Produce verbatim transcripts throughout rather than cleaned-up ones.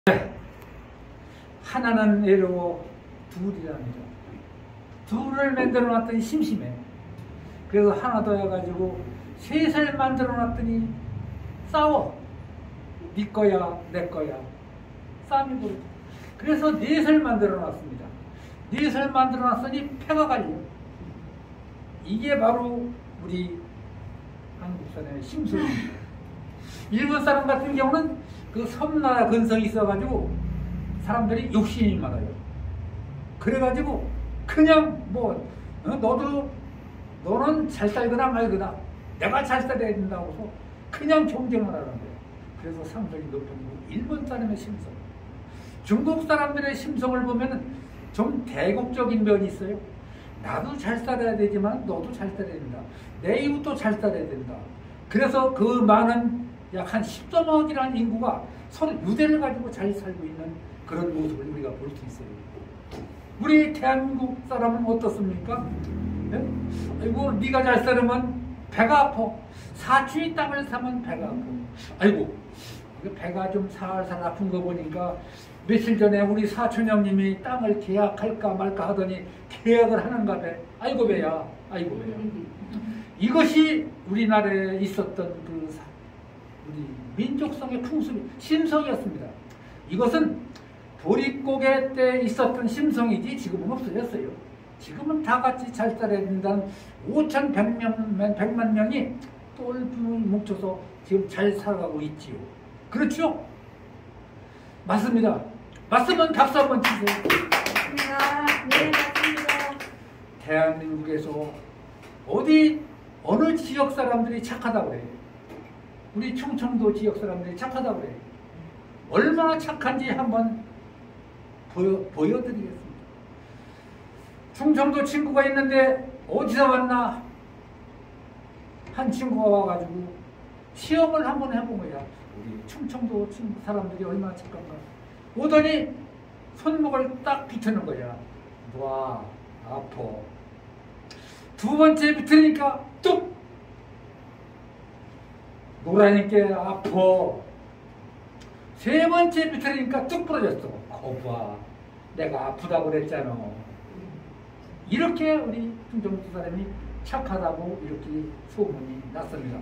하나는 외로워 둘이랍니다. 둘을 만들어 놨더니 심심해. 그래서 하나 더 해가지고 셋을 만들어 놨더니 싸워. 네 거야 내 거야 싸움이 벌어져. 그래서 넷을 만들어 놨습니다. 넷을 만들어 놨으니 패가 갈려. 이게 바로 우리 한국 사람의 심술입니다. 일본 사람 같은 경우는 그 섬나라 근성이 있어가지고 사람들이 욕심이 많아요. 그래가지고 그냥 뭐 어, 너도 너는 잘 살거나 말거나 내가 잘 살아야 된다고 해서 그냥 경쟁을 하는 거예요. 그래서 상당히 높은 거. 일본 사람의 심성, 중국 사람들의 심성을 보면 좀 대국적인 면이 있어요. 나도 잘 살아야 되지만 너도 잘 살아야 된다. 내 이웃도 잘 살아야 된다. 그래서 그 많은 약 한 십삼억이라는 인구가 서로 유대를 가지고 잘 살고 있는 그런 모습을 우리가 볼 수 있어요. 우리 대한민국 사람은 어떻습니까? 네? 아이고 네가 잘 살면 배가 아파. 사촌이 땅을 사면 배가 아파. 아이고 배가 좀 살살 아픈 거 보니까 며칠 전에 우리 사촌 형님이 땅을 계약할까 말까 하더니 계약을 하는가 배. 아이고 배야. 아이고 배야. 이것이 우리나라에 있었던 그 우리 민족성의 풍습, 심성이었습니다. 이것은 보릿고개 때 있었던 심성이지 지금은 없어졌어요. 지금은 다 같이 잘 살아야 된다는 오천백 명, 백만 명이 똘똘 뭉쳐서 지금 잘 살아가고 있지요. 그렇죠? 맞습니다. 맞으면 박수 한번 치세요. 맞습니다. 네, 맞습니다. 대한민국에서 어디 어느 지역 사람들이 착하다고 그래요. 우리 충청도 지역 사람들이 착하다고 그래요. 얼마나 착한지 한번 보여, 보여드리겠습니다. 충청도 친구가 있는데 어디서 왔나? 한 친구가 와가지고 시험을 한번 해본 거야. 우리 충청도 친구 사람들이 얼마나 착한가. 오더니 손목을 딱 비트는 거야. 와, 아파. 두 번째 비트니까 뚝! 노라니까 아파. 세 번째 비틀으니까 뚝 부러졌어. 거봐, 내가 아프다고 그랬잖아. 이렇게 우리 충청도 사람이 착하다고 이렇게 소문이 났습니다.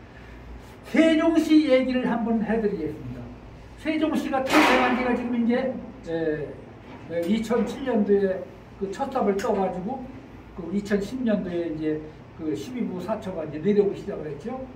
세종시 얘기를 한번 해드리겠습니다. 세종시가 탄생한 지가 지금 이제 에, 이천칠 년도에 그 첫 삽을 떠가지고 그 이천십 년도에 이제 그 십이 부 사처가 이제 내려오기 시작을 했죠.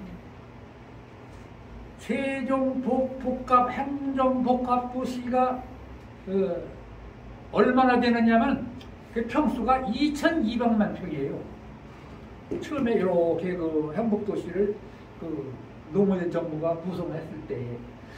세종복합 행정복합도시가 어, 얼마나 되느냐면 그 평수가 이천이백만 평이에요. 처음에 이렇게 그 행복도시를 그 노무현 정부가 구성했을 때에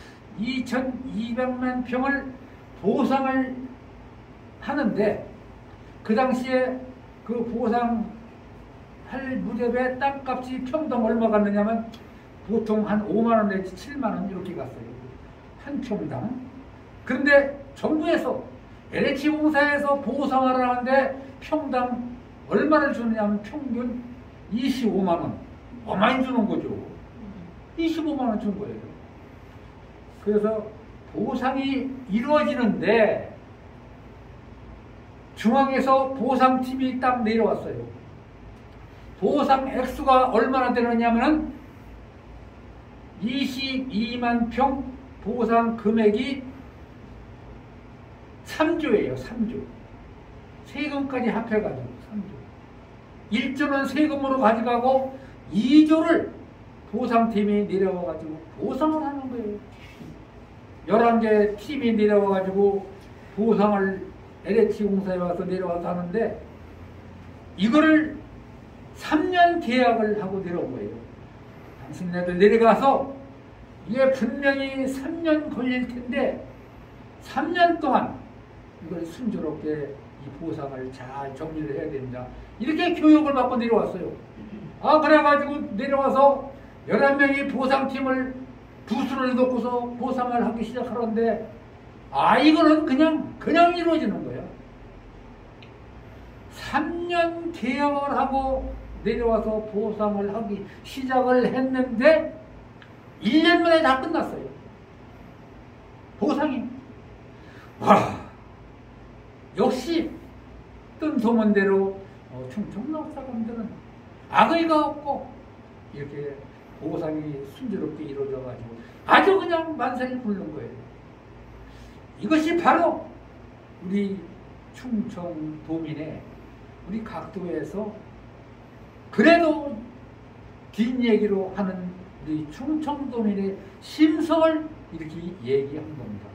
이천이백만 평을 보상을 하는데 그 당시에 그 보상할 무렵에 땅값이 평당 얼마 갔느냐면 보통 한 오만 원 내지 칠만 원 이렇게 갔어요. 한 평당. 그런데 정부에서 엘에이치공사에서 보상을 하는데 평당 얼마를 주느냐면 평균 이십오만 원. 어마이 주는 거죠. 이십오만 원 준 거예요. 그래서 보상이 이루어지는데 중앙에서 보상팀이 딱 내려왔어요. 보상 액수가 얼마나 되느냐면 이십이만 평 보상 금액이 삼조예요. 삼조. 세금까지 합해가지고 삼조. 일조는 세금으로 가져가고 이조를 보상팀이 내려와가지고 보상을 하는 거예요. 열한 개 팀이 내려와가지고 보상을 엘에이치공사에 와서 내려와서 하는데 이거를 삼 년 계약을 하고 내려온 거예요. 당신네들 내려가서 이게 분명히 삼 년 걸릴 텐데 삼 년 동안 이걸 순조롭게 이 보상을 잘 정리를 해야 된다. 이렇게 교육을 받고 내려왔어요. 아, 그래가지고 내려와서 열한 명이 보상팀을 부수를 놓고서 보상을 하기 시작하는데 아, 이거는 그냥 그냥 이루어지는 거야. 삼 년 계약을 하고 내려와서 보상을 하기 시작을 했는데 일 년 만에 다 끝났어요. 보상이. 와, 역시 뜬 소문대로 어, 충청 역사관들은 악의가 없고 이렇게 보상이 순조롭게 이루어져가지고 아주 그냥 만세를 부르는 거예요. 이것이 바로 우리 충청 도민의 우리 각도에서 그래도 뒷얘기로 하는 우리 충청 도민의 심성을 이렇게 얘기한 겁니다.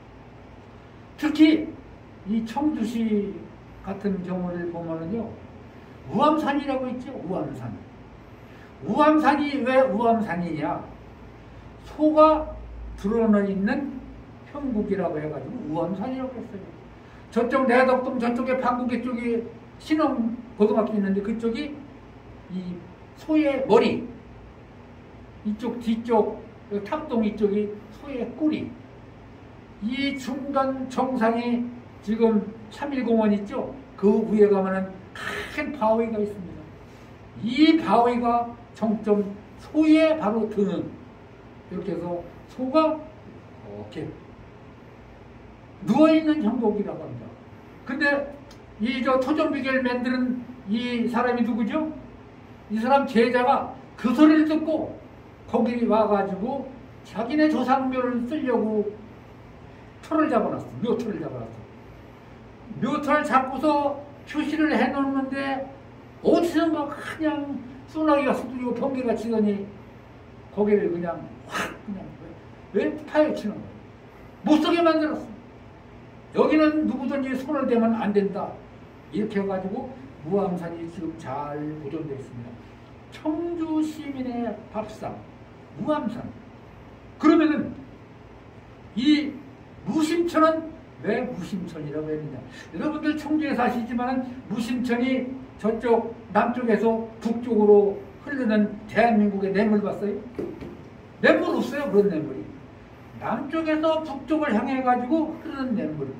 특히 이 청주시 같은 경우를 보면은요, 우암산이라고 있죠. 우암산. 우암산이 왜 우암산이냐? 소가 드러나 있는 형국이라고 해가지고 우암산이라고 했어요. 저쪽 내덕동 저쪽에 방국의 쪽이 신흥 고등학교 있는데 그쪽이 이 소의 머리, 이쪽 뒤쪽 탑동 이쪽이 소의 꼬리, 이 중간 정상이 지금 삼일공원 있죠? 그 위에 가면은 큰 바위가 있습니다. 이 바위가 정점 소의 바로 등은 이렇게 해서 소가 이렇게 누워있는 형국이라고 합니다. 근데 이 저 토종비계를 만드는 이 사람이 누구죠? 이 사람 제자가 그 소리를 듣고 거기 와가지고 자기네 조상묘를 쓰려고 터를 잡아놨어. 묘터를 잡아놨어. 묘터를 잡고서 표시를 해놓는데 어디선가 그냥 소나기가 수두리고 번개가 치더니 거기를 그냥 확 그냥 왜 파헤치는 거야. 못쓰게 만들었어. 여기는 누구든지 손을 대면 안 된다. 이렇게 해가지고 무암산이 지금 잘 보존되어 있습니다. 청주 시민의 밥상 무암산. 그러면은 이 무심천은 왜 무심천이라고 했느냐? 여러분들 청주에 사시지만은 무심천이 저쪽 남쪽에서 북쪽으로 흐르는 대한민국의 냇물 봤어요? 냇물 없어요. 그런 냇물이 남쪽에서 북쪽을 향해 가지고 흐르는 냇물.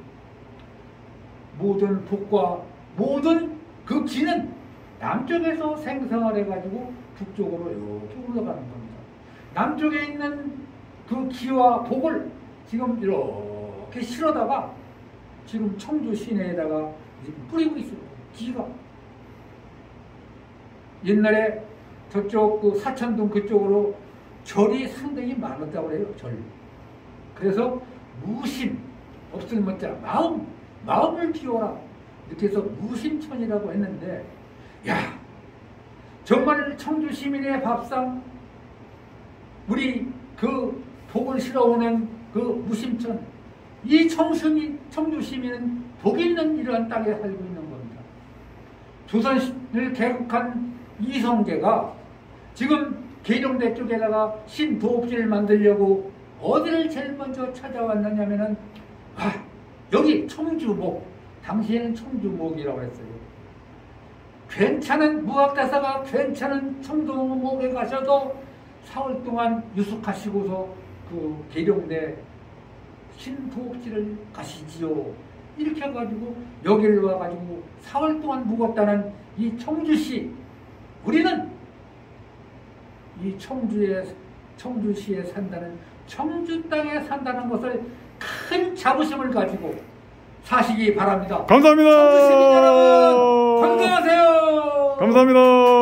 모든 북과 모든 그 기는 남쪽에서 생성을 해가지고 북쪽으로 이렇게 올라가는 겁니다. 남쪽에 있는 그 기와 복을 지금 이렇게 실어다가 지금 청주 시내에다가 뿌리고 있어요. 기가. 옛날에 저쪽 그 사천동 그쪽으로 절이 상당히 많았다고 해요. 절. 그래서 무심, 없을 못자 마음, 마음을 비워라. 이렇게 해서 무심천이라고 했는데, 야, 정말 청주 시민의 밥상, 우리 그 복을 실어오는 그 무심천, 이 청순이, 청주 시민은 복 있는 이러한 땅에 살고 있는 겁니다. 조선을 개국한 이성계가 지금 계룡대 쪽에다가 신도읍지를 만들려고 어디를 제일 먼저 찾아왔느냐면은, 아, 여기 청주목, 당시에는 청주목이라고 했어요. 괜찮은 무학대사가 괜찮은 청주목에 가셔도 사흘 동안 유숙하시고서 그 계룡대 신도읍지를 가시지요. 이렇게 해가지고 여기를 와가지고 사흘 동안 묵었다는 이 청주시, 우리는 이 청주에, 청주시에 산다는, 청주 땅에 산다는 것을 큰 자부심을 가지고 사시기 바랍니다. 감사합니다. 청주 시민 여러분, 건강하세요. 감사합니다.